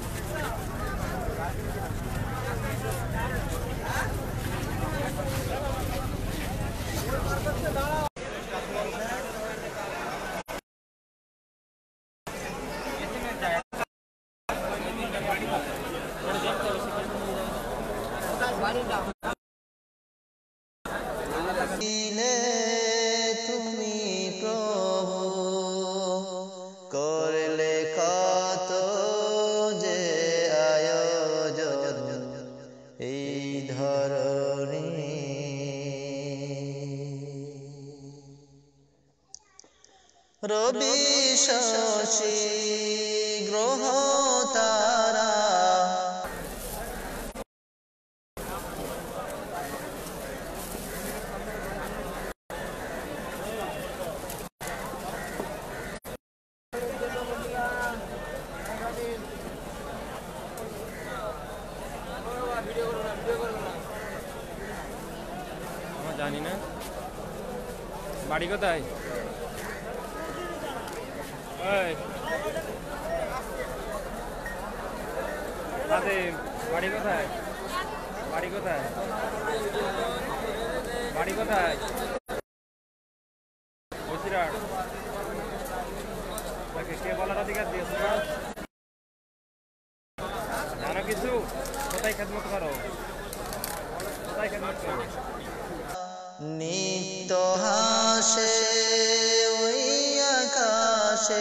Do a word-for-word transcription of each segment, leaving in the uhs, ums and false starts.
তুমি প্রভু করলে কত যে আয়োজন এই ধরনী রবি শশী গ্রহ তারা জানি না বাড়ি কোথায়? বাড়ি কোথায়? বাড়ি কোথায়? বাড়ি কোথায়? বসিরহাট। কে বলার অধিকার দিয়েছে? জানো কিছু? কোথায় খেদমত করো? কোথায় খেদমত করো? নিত্য হাসে ওই আকাশে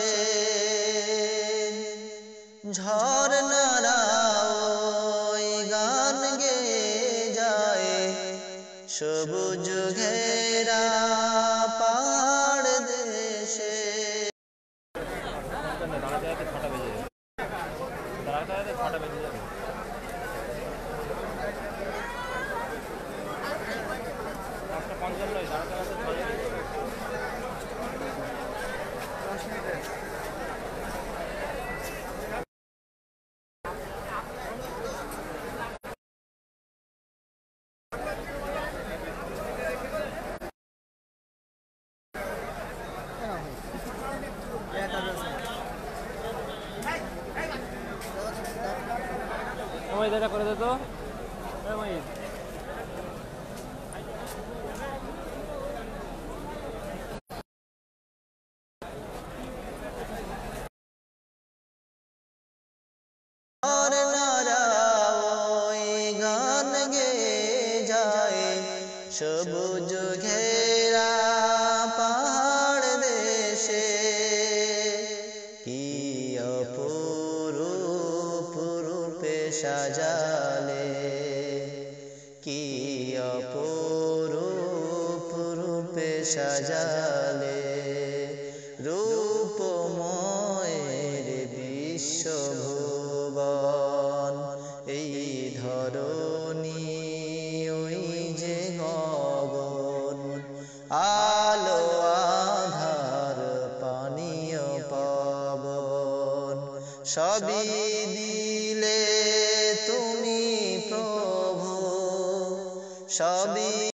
ঝর্ণারা ওই গান গেয়ে যায় সবুজ ঘেরা পাহাড় দেশে দাঁড়াতে দাঁড়াতে ছটা বেজে যাবে দাঁড়াতে দাঁড়াতে ছটা বেজে যাবে পাঁচটা পঞ্চান্ন দাঁড়াতে দাঁড়াতে ছটা দশ মিনিটের সময় দেখা করে দে তো গান গে যায় সবুজ ঘেরা পাহাড় দেশে কি অপরূপ রূপে সাজালে কি অপরূপ রূপে সাজালে রূপময়ের বিশ্বভুবন এই ধরণী ওই যে গগন আলো আধার পানীয় পাবন সবই দিলে তুমি প্রভু সবই